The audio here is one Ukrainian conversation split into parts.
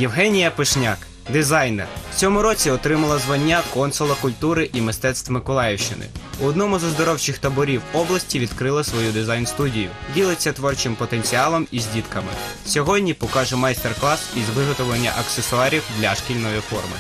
Євгенія Пишняк, дизайнер. В цьому році отримала звання консула культури і мистецтв Миколаївщини. У одному з оздоровчих таборів області відкрила свою дизайн-студію. Ділиться творчим потенціалом із дітками. Сьогодні покаже майстер-клас із виготовлення аксесуарів для шкільної форми.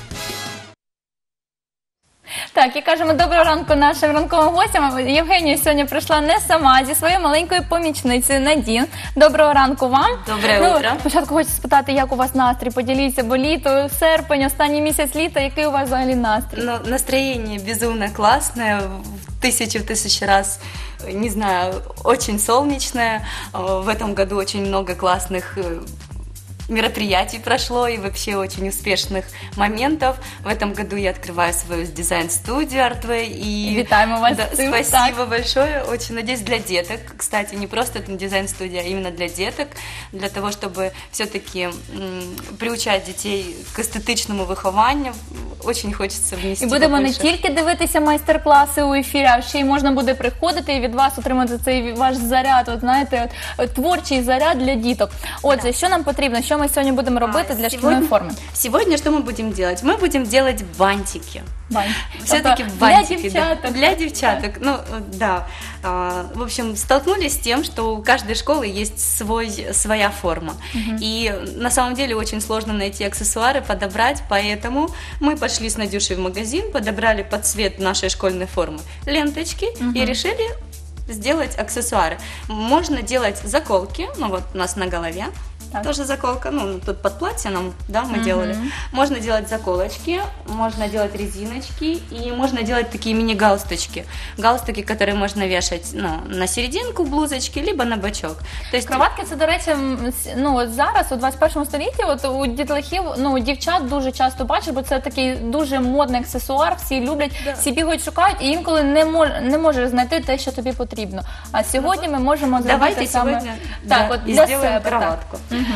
Так, і кажемо доброго ранку нашим ранковим гостям. Євгенія сьогодні прийшла не сама, зі своєю маленькою помічницею Надін. Доброго ранку вам. Доброе утро. Спочатку хочу спитати, як у вас настрій? Поділіться, бо літо, серпень, останній місяць літа, який у вас взагалі настрій? Ну, настроение безумно классное, в тысячу раз, не знаю, очень солнечное. В этом году очень много классных мероприятий прошло и вообще очень успешных моментов. В этом году я открываю свою дизайн-студию Artway. И витаем вас. Да, спасибо большое. Очень надеюсь, для деток. Кстати, не просто дизайн-студия, а именно для деток. Для того, чтобы все-таки приучать детей к естетичному вихованню. Очень хочеться внести. І будемо не тільки дивитися майстер-класи у ефірі, а ще й можна буде приходити і від вас отримати цей ваш заряд, от знаєте, творчий заряд для діток. Отже, що нам потрібно, що ми сьогодні будемо робити для шкільної форми? Сегодня что мы будем делать? Мы будем делать бантики. Все-таки Тобто бантики. для девчаток. Для девчаток. Ну, да. В общем, столкнулись с тем, что у каждой школы есть своя форма. И на самом деле очень сложно найти аксессуары, подобрать, поэтому мы пошли с Надюшей в магазин, подобрали под цвет нашей школьной формы ленточки и решили сделать аксессуары. Можно делать заколки, ну вот у нас на голове. Так. Тоже заколка, ну тут под платье нам, да, мы делали. Можно делать заколочки, можно делать резиночки и можно делать такие мини-галстучки. Галстуки, которые можно вешать, ну, на серединку блузочки, либо на бочок. То есть кроватки, це, до речі, ну, от зараз, у 21 столітті, от у дітлахів, ну, у дівчат дуже часто бачиш, бо це такий дуже модний аксесуар, всі люблять, всі бігають, шукають, і інколи не можеш знайти те, що тобі потрібно. А сьогодні ми можемо зробити саме... Давайте так, да, от для сделаем себе, кроватку.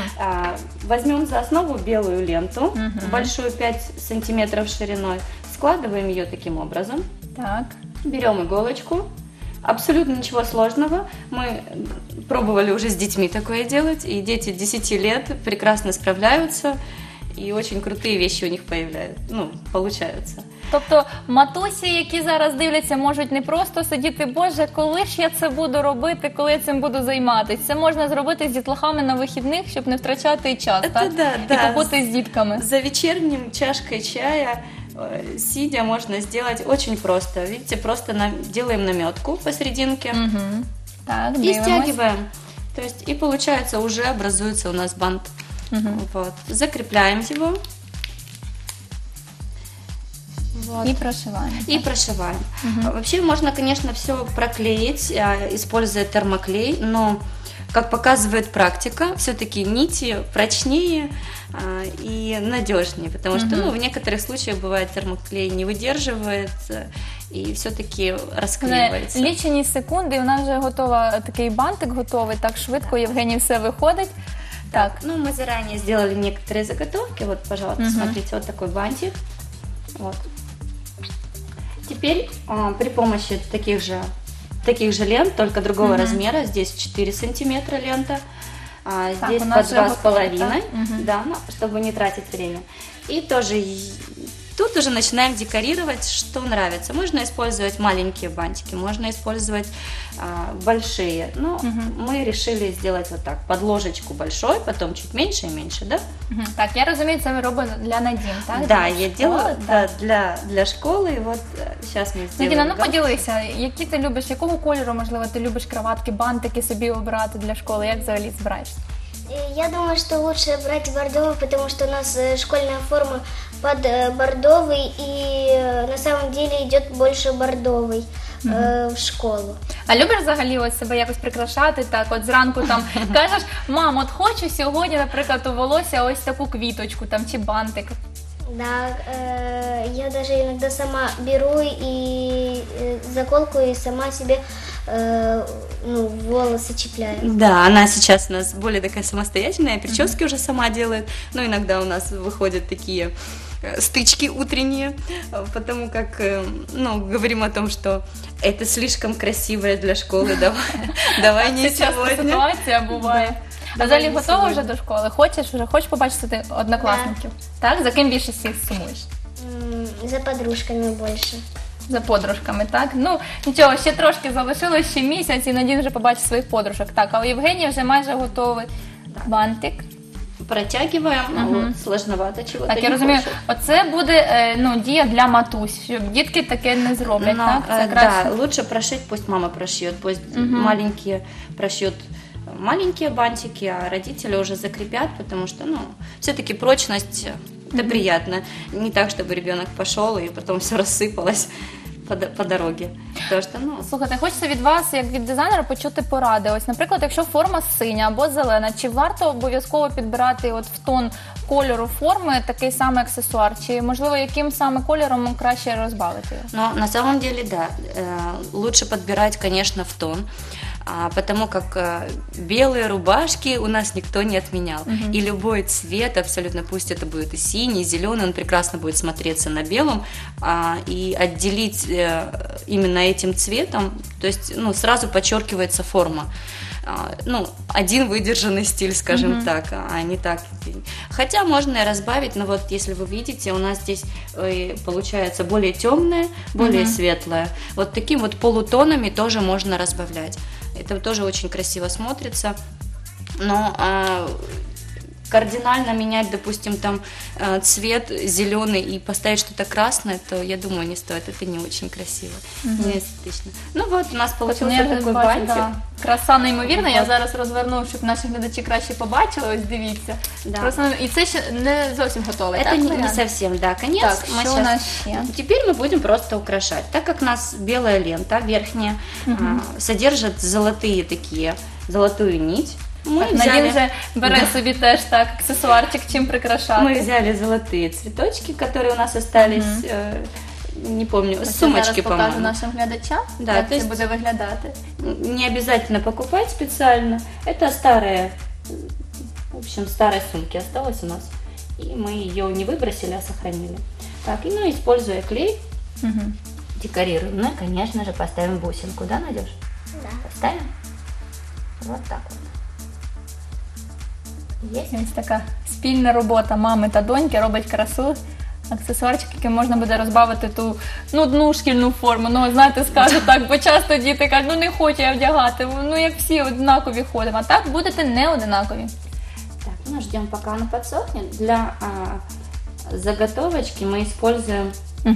Возьмем за основу белую ленту, большую 5 сантиметров шириной, складываем ее таким образом, так. Берем иголочку, абсолютно ничего сложного, мы пробовали уже с детьми такое делать, и дети 10 лет прекрасно справляются, и очень крутые вещи у них получаются. Тобто матусі, які зараз дивляться, можуть не просто сидіти, боже, коли ж я це буду робити, коли я цим буду займатися. Це можна зробити з дітлахами на вихідних, щоб не втрачати час, так? Да. І побути з дітками. За вечерним чашкой чая, сидя, можно сделать очень просто. Видите, просто делаем наметку посерединке Так, и стягиваем. То есть, и получается, уже образуется у нас бант. Вот. Закрепляем его. Вот. И прошиваем. И прошиваем. Вообще можно, конечно, все проклеить, используя термоклей, но, как показывает практика, все-таки нити прочнее и надежнее, потому что в некоторых случаях бывает термоклей не выдерживает и все-таки расклеивается. Лічені секунди, і у нас вже готова, такий бантик готовий, так швидко, Євгенії, все виходить. Так. Ну, мы заранее сделали некоторые заготовки. Вот, пожалуйста, смотрите, вот такой бантик. Вот. Теперь при помощи таких же лент, только другого размера, здесь 4 сантиметра лента, здесь по 2,5, да, чтобы не тратить время. И тоже тут уже начинаем декорировать, что нравится. Можно использовать маленькие бантики, можно использовать большие. Но мы решили сделать вот так, под ложечку большой, потом чуть меньше и меньше, да? Так, я розумію, це ви робите для Надін, так? Да, я делаю для школи, і от зараз ми зробимо. Надіна, ну поділися, які ти любиш, якого кольору, можливо, ти любиш кроватки, бантики собі обрати для школи, як взагалі збираєшся? Я думаю, что лучше брать бордовый, потому что у нас школьная форма под бордовый, и на самом деле идет больше бордовый в школу. А любиш взагалі ось себе якось прикрашати, так, от зранку там кажеш, мам, от хочу сьогодні, наприклад, у волосся ось таку квіточку там чи бантик. Да, я даже иногда сама беру и заколку и сама себе волосы чіпляю. Да, она сейчас у нас более такая самостоятельная, прически уже сама делает, но иногда у нас выходят такие стычки утренние, потому как, говорим о том, что это слишком красивое для школы, давай не сегодня. Ситуація буває. А взагалі не готова сьогодні. вже до школи? Хочеш побачити ти однокласників? Так? За ким більше всіх сумуєш? За подружками больше. За подружками, так? Ну, нічого, ще трошки залишилось, ще місяць, і Надін вже побачить своїх подружок. Так, а у Євгенії вже майже готовий бантик. Протягиваем, вот, сложновато чего-то. Так, я не розумію, хочет. оце буде дія для матусь, щоб дітки таке не зроблять, Но, так? Це да, краще. лучше прошить, пусть мама прошьет, пусть маленькие прошьет маленькие бантики, а родители уже закрепят, потому что, ну, все-таки прочность это приятно. Не так, чтобы ребенок пошел и потом все рассыпалось по дороге. Потому что, ну, Слухайте, хочеться від вас, як від дизайнера, почути поради. Ось, наприклад, якщо форма синя або зелена, чи варто обов'язково підбирати от в тон кольору форми такий самий аксесуар? Чи, можливо, яким саме кольором краще розбавити його? но на самом деле, да, лучше подбирать, конечно, в тон, потому как белые рубашки у нас никто не отменял. И любой цвет, абсолютно, пусть это будет и синий, и зеленый, он прекрасно будет смотреться на белом, и отделить именно этим цветом, то есть, ну, сразу подчеркивается форма. Ну, один выдержанный стиль, скажем так, а не так. Хотя можно и разбавить, но вот если вы видите, у нас здесь получается более темное, более светлое. Вот таким вот полутонами тоже можно разбавлять. Это тоже очень красиво смотрится. Но кардинально менять, допустим, там цвет зеленый и поставить что-то красное, то, я думаю, не стоит. Это не очень красиво, не эстетично. Ну вот, у нас получился вже такой бачу, бантик. да. Краса неймовірна, я Вот. зараз розверну, щоб наші глядачі краще побачили, ось дивіться. Да. Просто, і це ще не зовсім готове, Это так? не варіант? совсем, да, конец. Так, Мы что у щас- нас ще? Теперь мы будем просто украшать. Так как у нас белая лента верхняя содержит золотые такие, золотую нить, мы Так, Надін взяли, вже бере собі теж так аксесуарчик, чим прикрашати. мы взяли золотые цветочки, которые у нас остались, не помню, Ось с я сумочки, зараз покажу по-моему. нашим глядачам, Да, як то це есть- буде виглядати. Не обязательно покупать специально. Это старая, в общем, старой сумки осталась у нас. И мы ее не выбросили, а сохранили. Так, и, ну, используя клей, декорируем. Ну, и, конечно же, поставим бусинку, да, Надюш? Да. Поставим? Вот так вот. Есть? Ось така спільна робота мами та доньки робить красу. Аксесуарчик, яким можна буде розбавити ту нудну шкільну форму. Ну, знаєте, скажу так, бо часто діти кажуть, ну не хочу я вдягати, ну як всі однакові ходимо. А так будете не однакові. Так, ну, ждем, пока оно подсохнет. Для заготовочки мы используем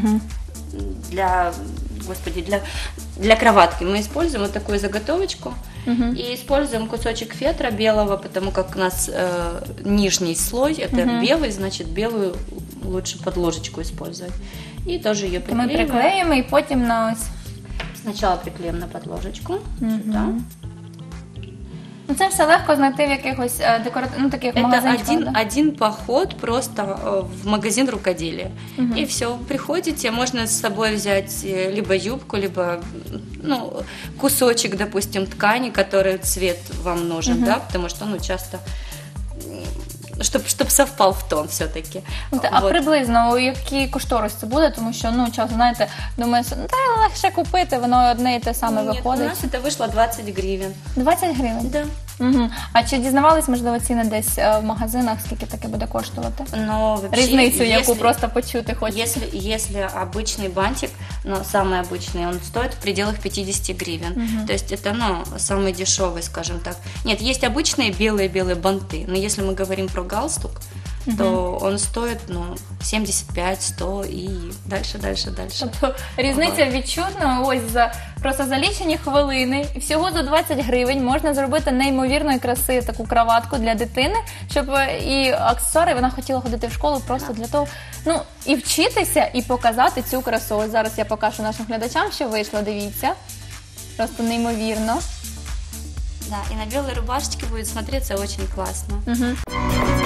для кроватки мы используем вот такую заготовочку и используем кусочек фетра белого, потому как у нас нижний слой это белый, значит белую лучше подложечку использовать. И тоже ее Ми приклеиваем. приклеїмо і потім на ось. Сначала приклеим на подложечку сюда. Ну, це все легко знайти в якихось декоративних, таких Это магазинчиках. да? один поход просто в магазин рукоделия. И все, приходите, можно с собой взять либо юбку, либо ну, кусочек, допустим, ткани, который цвет вам нужен, да, потому что, ну, часто, чтобы совпал в тон все-таки. А приблизно у якій кошторисці буде? Тому що, ну, часто, знаєте, думаєш, ну, та легше купити, воно одне і те саме Нет, у виходить. нас это вышло 20 гривен. 20 гривень? Да. Угу. А чи дізнавались, можливо, ціни десь в магазинах, скільки таке буде коштувати? Но вообще, Різницю, яку если- просто почути хочеться. Если обычный бантик, но самый обычный, он стоит в пределах 50 гривен. То есть это, ну, самый дешевый, скажем так. Нет, есть обычные белые-белые банты, но если мы говорим про галстук, то он стоит, ну, 75-100 и дальше. Тобто різниця відчутна, ось просто за лічені хвилини, і всього за 20 гривень можна зробити неймовірної краси таку краватку для дитини, щоб і аксесуари, вона хотіла ходити в школу просто для того, ну, і вчитися, і показати цю красу. Ось зараз я покажу нашим глядачам, що вийшло, дивіться. Просто неймовірно. Да, и на белой рубашечке будет смотреться очень классно.